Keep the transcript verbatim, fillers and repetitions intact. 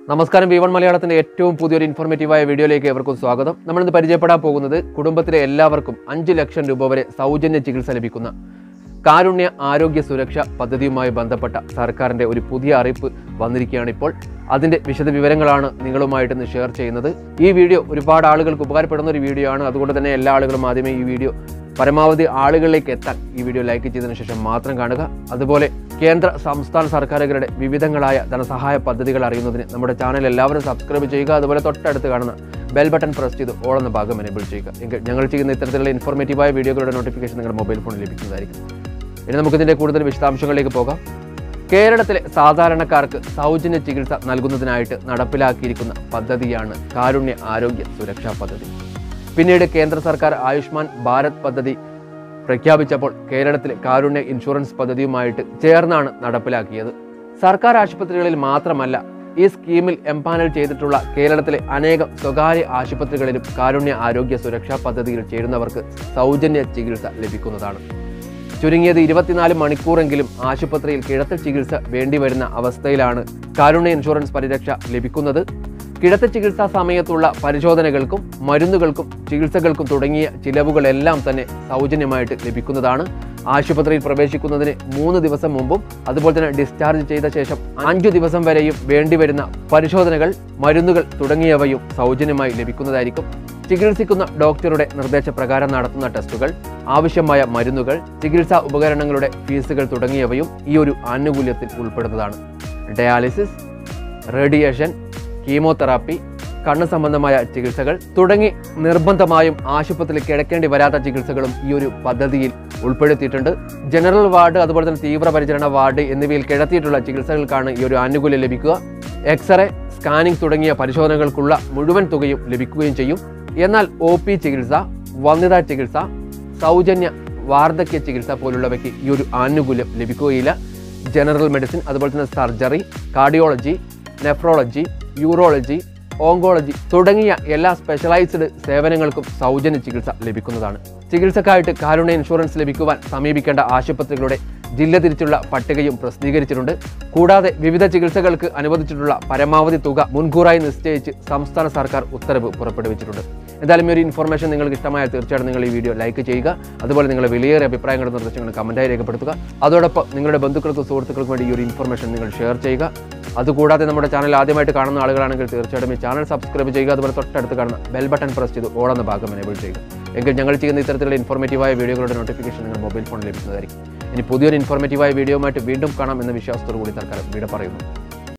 നമസ്കാരം. വൺ മലയാളത്തിന്റെ ഏറ്റവും പുതിയൊരു ഇൻഫോർമേറ്റീവായ വീഡിയോയിലേക്ക് ഏവർക്കും സ്വാഗതം. നമ്മൾ ഇന്ന് പരിചയപ്പെടാൻ പോകുന്നത് കുടുംബത്തിലെ എല്ലാവർക്കും അഞ്ച് ലക്ഷം രൂപ വരെ സൗജന്യ ചികിത്സ ലഭിക്കുന്ന കാരുണ്യ ആരോഗ്യ സുരക്ഷ പദ്ധതിയുമായി ബന്ധപ്പെട്ട സർക്കാരിന്റെ ഒരു പുതിയ അറിയിപ്പ് വന്നിരിക്കുകയാണ് ഇപ്പോൾ. അതിന്റെ വിശദ വിവരങ്ങളാണ് നിങ്ങളുമായിട്ട് ഇന്ന് ഷെയർ ചെയ്യുന്നത്. ഈ വീഡിയോ ഒരുപാട് ആളുകൾക്ക് ഉപകാരപ്പെടുന്ന ഒരു വീഡിയോ ആണ്. അതുകൊണ്ട് തന്നെ എല്ലാ ആളുകളും ആദ്യമേ ഈ വീഡിയോ പരമാവധി ആളുകളിലേക്ക് എത്താൻ ഈ വീഡിയോ ലൈക്ക് ചെയ്തതിനു ശേഷം മാത്രം കാണുക. അതുപോലെ കേന്ദ്ര സംസ്ഥാന സർക്കാരുകളുടെ വിവിധങ്ങളായ ധനസഹായ പദ്ധതികൾ അറിയുന്നതിന് നമ്മുടെ ചാനൽ എല്ലാവരും സബ്സ്ക്രൈബ് ചെയ്യുക. അതുപോലെ തൊട്ടടുത്ത് കാണുന്ന ബെൽ ബട്ടൺ പ്രസ് ചെയ്ത് ഓൾ എന്ന ഭാഗം എനേബിൾ ചെയ്യുക. എങ്കിൽ ഞങ്ങൾ ചെയ്യുന്ന ഇത്തരത്തിലുള്ള ഇൻഫോർമേറ്റീവായ വീഡിയോകളുടെ നോട്ടിഫിക്കേഷൻ നിങ്ങളുടെ മൊബൈൽ ഫോണിൽ ലഭിക്കുന്നതായിരിക്കും. ഇനി നമുക്കിതിൻ്റെ കൂടുതൽ വിശദാംശങ്ങളിലേക്ക് പോകാം. കേരളത്തിലെ സാധാരണക്കാർക്ക് സൗജന്യ ചികിത്സ നൽകുന്നതിനായിട്ട് നടപ്പിലാക്കിയിരിക്കുന്ന പദ്ധതിയാണ് കാരുണ്യ ആരോഗ്യ സുരക്ഷാ പദ്ധതി. പിന്നീട് കേന്ദ്ര സർക്കാർ ആയുഷ്മാൻ ഭാരത് പദ്ധതി പ്രഖ്യാപിച്ചപ്പോൾ കേരളത്തിലെ കാരുണ്യ ഇൻഷുറൻസ് പദ്ധതിയുമായിട്ട് ചേർന്നാണ് നടപ്പിലാക്കിയത്. സർക്കാർ ആശുപത്രികളിൽ മാത്രമല്ല, ഈ സ്കീമിൽ എംപാനൽ ചെയ്തിട്ടുള്ള കേരളത്തിലെ അനേകം സ്വകാര്യ ആശുപത്രികളിലും കാരുണ്യ ആരോഗ്യ സുരക്ഷാ പദ്ധതിയിൽ ചേരുന്നവർക്ക് സൗജന്യ ചികിത്സ ലഭിക്കുന്നതാണ്. ചുരുങ്ങിയത് ഇരുപത്തിനാല് മണിക്കൂറെങ്കിലും ആശുപത്രിയിൽ കിടത്തി ചികിത്സ വേണ്ടിവരുന്ന അവസ്ഥയിലാണ് കാരുണ്യ ഇൻഷുറൻസ് പരിരക്ഷ ലഭിക്കുന്നത്. കിടത്തി ചികിത്സാ സമയത്തുള്ള പരിശോധനകൾക്കും മരുന്നുകൾക്കും ചികിത്സകൾക്കും തുടങ്ങിയ ചിലവുകളെല്ലാം തന്നെ സൗജന്യമായിട്ട് ലഭിക്കുന്നതാണ്. ആശുപത്രിയിൽ പ്രവേശിക്കുന്നതിന് മൂന്ന് ദിവസം മുമ്പും അതുപോലെ തന്നെ ഡിസ്ചാർജ് ചെയ്ത ശേഷം അഞ്ചു ദിവസം വരെയും വേണ്ടിവരുന്ന പരിശോധനകൾ, മരുന്നുകൾ തുടങ്ങിയവയും സൗജന്യമായി ലഭിക്കുന്നതായിരിക്കും. ചികിത്സിക്കുന്ന ഡോക്ടറുടെ നിർദ്ദേശപ്രകാരം നടത്തുന്ന ടെസ്റ്റുകൾ, ആവശ്യമായ മരുന്നുകൾ, ചികിത്സാ ഉപകരണങ്ങളുടെ ഫീസുകൾ തുടങ്ങിയവയും ഈ ഒരു ആനുകൂല്യത്തിൽ ഉൾപ്പെടുന്നതാണ്. ഡയാലിസിസ്, റേഡിയേഷൻ, കീമോതെറാപ്പി, കണ്ണ് സംബന്ധമായ ചികിത്സകൾ തുടങ്ങി നിർബന്ധമായും ആശുപത്രിയിൽ കിടക്കേണ്ടി വരാത്ത ചികിത്സകളും ഈ ഒരു പദ്ധതിയിൽ ഉൾപ്പെടുത്തിയിട്ടുണ്ട്. ജനറൽ വാർഡ്, അതുപോലെ തന്നെ തീവ്രപരിചരണ വാർഡ് എന്നിവയിൽ കിടത്തിയിട്ടുള്ള ചികിത്സകൾക്കാണ് ഈ ഒരു ആനുകൂല്യം ലഭിക്കുക. എക്സ്റേ, സ്കാനിംഗ് തുടങ്ങിയ പരിശോധനകൾക്കുള്ള മുഴുവൻ തുകയും ലഭിക്കുകയും ചെയ്യും. എന്നാൽ ഒ പി ചികിത്സ, വന്ധ്യതാ ചികിത്സ, സൗജന്യ വാർദ്ധക്യ ചികിത്സ പോലുള്ളവയ്ക്ക് ഈ ഒരു ആനുകൂല്യം ലഭിക്കുകയില്ല. ജനറൽ മെഡിസിൻ, അതുപോലെ തന്നെ surgery, cardiology, nephrology, urology, oncology തുടങ്ങിയ എല്ലാ സ്പെഷ്യലൈസ്ഡ് സേവനങ്ങൾക്കും സൗജന്യ ചികിത്സ ലഭിക്കുന്നതാണ്. ചികിത്സക്കായിട്ട് കാരുണ്യ ഇൻഷുറൻസ് ലഭിക്കുവാൻ സമീപിക്കേണ്ട ആശുപത്രികളുടെ ജില്ല തിരിച്ചുള്ള പട്ടികയും പ്രസിദ്ധീകരിച്ചിട്ടുണ്ട്. കൂടാതെ വിവിധ ചികിത്സകൾക്ക് അനുവദിച്ചിട്ടുള്ള പരമാവധി തുക മുൻകൂറായി നിശ്ചയിച്ച് സംസ്ഥാന സർക്കാർ ഉത്തരവ് പുറപ്പെടുവിച്ചിട്ടുണ്ട്. എന്തായാലും ഈ ഒരു ഇൻഫോർമേഷൻ നിങ്ങൾക്ക് ഇഷ്ടമായാൽ തീർച്ചയായിട്ടും നിങ്ങൾ ഈ വീഡിയോ ലൈക്ക് ചെയ്യുക. അതുപോലെ നിങ്ങളുടെ വിലയേറിയ അഭിപ്രായങ്ങളും നിർദ്ദേശങ്ങളും കമൻറ്റായി രേഖപ്പെടുത്തുക. അതോടൊപ്പം നിങ്ങളുടെ ബന്ധുക്കൾക്കും സുഹൃത്തുക്കൾക്കും വേണ്ടി ഈ ഒരു ഇൻഫോർമേഷൻ നിങ്ങൾ ഷെയർ ചെയ്യുക. അതുകൂടാതെ നമ്മുടെ ചാനൽ ആദ്യമായിട്ട് കാണുന്ന ആളുകളാണെങ്കിൽ തീർച്ചയായിട്ടും ഈ ചാനൽ സബ്സ്ക്രൈബ് ചെയ്യുക. അതുപോലെ തൊട്ടടുത്ത് കാണുന്ന ബെൽ ബട്ടൺ പ്രസ് ചെയ്ത് ഓൾ എന്ന ഭാഗം എനേബിൾ ചെയ്യുക. എങ്കിൽ ഞങ്ങൾ ചെയ്യുന്ന ഇത്തരത്തിലുള്ള ഇൻഫോർമേറ്റീവായ വീഡിയോകളുടെ നോട്ടിഫിക്കേഷൻ നിങ്ങൾ മൊബൈൽ ഫോണിൽ ലഭിക്കുന്നതായിരിക്കും. ഇനി പുതിയൊരു ഇൻഫോർമേറ്റീവായ വീഡിയോയുമായിട്ട് വീണ്ടും കാണാം എന്ന വിശ്വാസത്തോടു കൂടി തൽക്കാലം വീഡിയോ പറയുന്നു.